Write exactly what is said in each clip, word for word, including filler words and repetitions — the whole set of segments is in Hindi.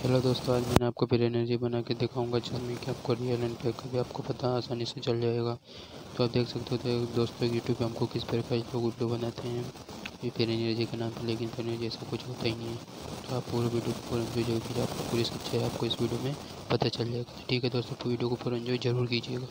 हेलो दोस्तों, आज मैंने आपको फिर एनर्जी बना के दिखाऊंगा जिसमें कि आपको रियल एंड फेक का भी आपको पता आसानी से चल जाएगा। तो आप देख सकते हो तो दोस्तों यूट्यूब पे हमको किस प्रकार लोग वीडियो बनाते हैं ये फिर एनर्जी के नाम पे, लेकिन फिर एनर्जी ऐसा कुछ होता ही नहीं है। तो आप पूरे वीडियो को पूरा एंजॉय जो कीजिए, आपको पूरी सच्चाई आपको इस वीडियो में पता चल जाएगा। ठीक है दोस्तों, तो वीडियो को पूरा एंजॉय जरूर कीजिएगा।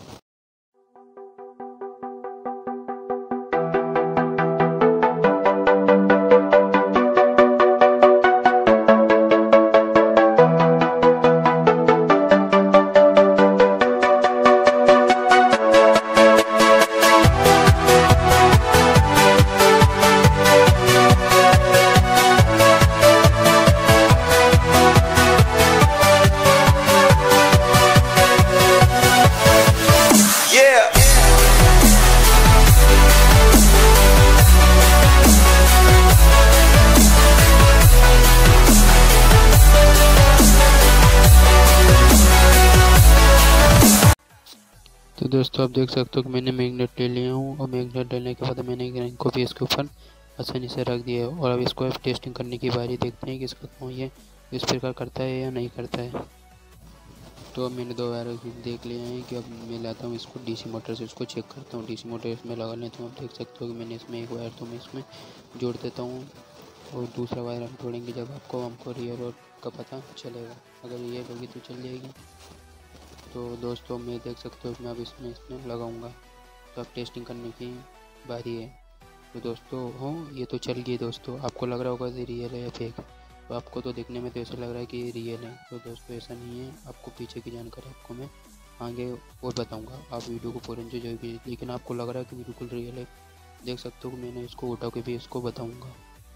तो दोस्तों आप देख सकते हो कि मैंने मैग्नेट ले लिया हूँ और मैग्नेट डालने के बाद मैंने ग्राइंड को भी इसके ऊपर आसानी से रख दिया है। और अब इसको अब टेस्टिंग करने की बारी, देखते हैं कि इसका काम ये इस प्रकार करता है या नहीं करता है। तो अब मैंने दो वायर देख लिए हैं कि अब मैं लाता हूँ इसको डीसी मोटर से, इसको चेक करता हूँ डीसी मोटर इसमें लगा लेता हूँ। आप देख सकते हो कि मैंने इसमें एक वायर तो मैं इसमें जोड़ देता हूँ और दूसरा वायर हम जोड़ेंगे जब आपको हमको रियल और का पता चलेगा। अगर रियल होगी तो चल जाएगी। तो दोस्तों मैं देख सकते हो मैं अब इसमें इसमें लगाऊंगा, तो अब टेस्टिंग करने की बारी है। तो दोस्तों हो ये तो चल गई। दोस्तों आपको लग रहा होगा कि रियल है या फेक, तो आपको तो देखने में तो ऐसा लग रहा है कि ये रियल है। तो दोस्तों ऐसा नहीं है, आपको पीछे की जानकारी आपको मैं आगे और बताऊंगा। आप वीडियो को पूरे एंजॉय कीजिए, लेकिन आपको लग रहा है कि बिल्कुल रियल है। देख सकते हो कि मैंने इसको उठा के भी इसको बताऊँगा।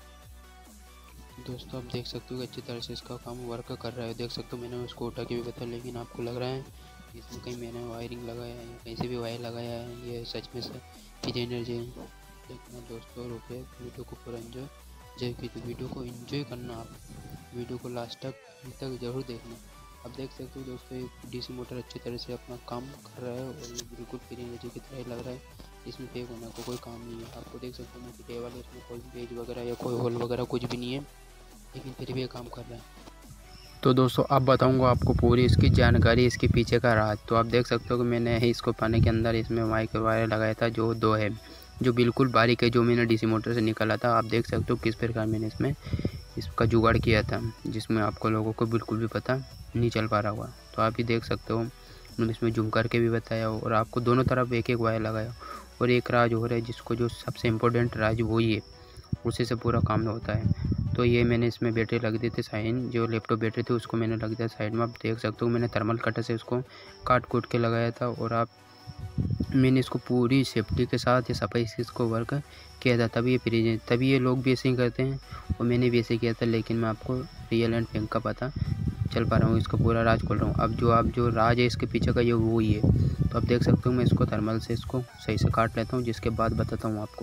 दोस्तों आप देख सकते हो कि अच्छी तरह से इसका काम वर्क कर रहा है। देख सकते हो मैंने उसको उठा के भी बताया, लेकिन आपको लग रहा है इसमें कहीं मैंने वायरिंग लगाया है, कहीं से भी वायर लगाया है, ये सच में से फिर एनर्जी है। लेकिन दोस्तों रुपये वीडियो को पूरा एंजॉय जय की, तो वीडियो को एंजॉय करना, आप वीडियो को लास्ट तक तक जरूर देखना। आप देख सकते हो दोस्तों एक डीसी मोटर अच्छी तरह से अपना काम कर रहा है और ये बिल्कुल फिर एनर्जी की तरह ही लग रहा है। इसमें फेक होने को कोई काम नहीं है। आपको देख सकते हो कि वाले इसमें कोई पेज वगैरह या कोई होल वगैरह कुछ भी नहीं है, लेकिन फिर भी ये काम कर रहा है। तो दोस्तों अब बताऊंगा आपको पूरी इसकी जानकारी, इसके पीछे का राज। तो आप देख सकते हो कि मैंने इसको पाने के अंदर इसमें माइक्रो वायर लगाया था जो दो है, जो बिल्कुल बारीक है, जो मैंने डीसी मोटर से निकाला था। आप देख सकते हो किस प्रकार मैंने इसमें इसका जुगाड़ किया था, जिसमें आपको लोगों को बिल्कुल भी पता नहीं चल पा रहा होगा। तो आप ही देख सकते हो मैंने इसमें जूम करके भी बताया और आपको दोनों तरफ एक एक वायर लगाया। और एक राज हो रहा है जिसको जो सबसे इम्पोर्टेंट राज वही है, उसी से पूरा काम होता है। तो ये मैंने इसमें बैटरी लग दी थी साइन, जो लैपटॉप बैटरी थी उसको मैंने लग दिया साइड में। आप देख सकते हो मैंने थर्मल कटर से उसको काट कूट के लगाया था। और आप मैंने इसको पूरी सेफ्टी के साथ या सफाई से इसको वर्क किया था, तभी ये फ्रीज है। तभी ये लोग भी ऐसे ही करते हैं और मैंने भी ऐसे किया था। लेकिन मैं आपको रियल एंड फेक का पता चल पा रहा हूँ, इसका पूरा राज खोल रहा हूँ। अब जो आप जो राज है इसके पीछे का ये वो ही है। तो आप देख सकते हो मैं इसको थर्मल से इसको सही से काट लेता हूँ, जिसके बाद बताता हूँ आपको।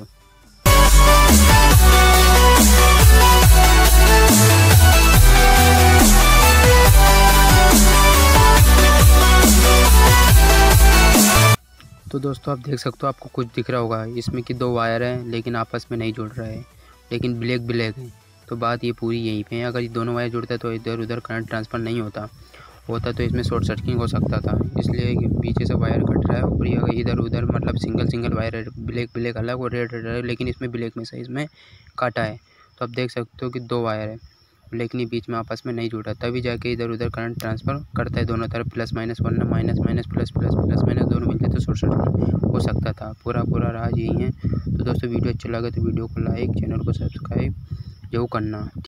तो दोस्तों आप देख सकते हो आपको कुछ दिख रहा होगा इसमें कि दो वायर हैं लेकिन आपस में नहीं जुड़ रहा है, लेकिन ब्लैक ब्लैक है। तो बात ये पूरी यहीं पे है। अगर ये दोनों वायर जुड़ता है तो इधर उधर करंट ट्रांसफ़र नहीं होता होता तो इसमें शॉर्ट सर्किटिंग हो सकता था। इसलिए पीछे से वायर कट रहा है और ये इधर उधर मतलब सिंगल सिंगल वायर है, ब्लैक ब्लैक अलग और रेड रेड अलग, लेकिन इसमें ब्लैक में से इसमें काटा है। तो आप देख सकते हो कि दो वायर है लेकिन ये बीच में आपस में नहीं जुड़ा, तभी जाके इधर उधर करंट ट्रांसफ़र करता है दोनों तरफ, प्लस माइनस, वरना minus minus plus plus plus minus दोनों मिलते तो शॉर्ट सर्किट हो सकता था। पूरा पूरा राज यही है। तो दोस्तों वीडियो अच्छा लगा तो वीडियो को लाइक, चैनल को सब्सक्राइब जरूर करना।